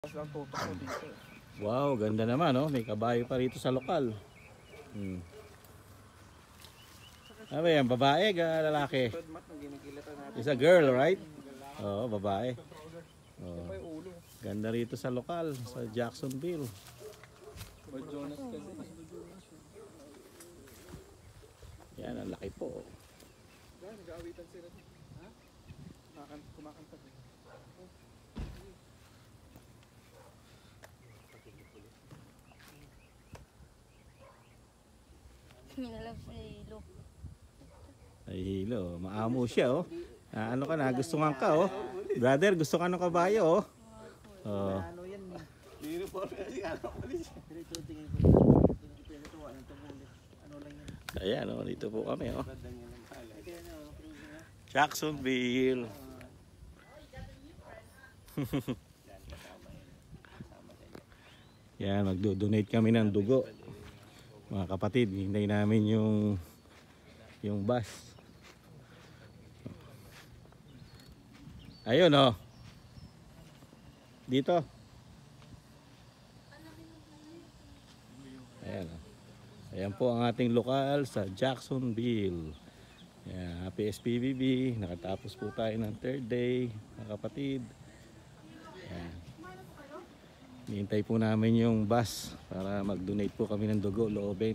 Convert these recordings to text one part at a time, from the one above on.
Lang tutok ko dito. Wow, ganda naman, oh. May kabayo pa rito sa lokal. Ano yan, babae, lalaki? It's a girl, right? Oo, babae. Oh. Ganda rito sa lokal, sa Jacksonville. Yan, ang laki po. Nag-aawitan sila. Ha? Kumakanta. Minalab sa hilo. Ay, hilo. Maamo siya, oh. Ano ka na? Gusto nga ka, oh. Brother, gusto ka ng kabayo, oh. Oh. Ano yan eh. Dito po kasi ano ulit. Dito tingin ko. Dito ano lang yan. Ayan, oh. Dito po kami, oh. Jacksonville. Yan, magdo-donate kami ng dugo. Mga kapatid, hintay namin yung bus. Ayun, oh. Dito. Ayan, oh. Ayan po ang ating lokal sa Jacksonville. Ayan, happy SPBB. Nakatapos po tayo ng third day, mga kapatid. Ayan. Hintay po namin yung bus para mag-donate po kami ng dugo, loobin.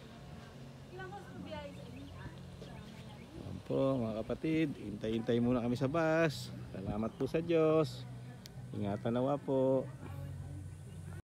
Ayan po mga kapatid, hintay-hintay muna kami sa bus. Salamat po sa Diyos. Ingatan nawa po.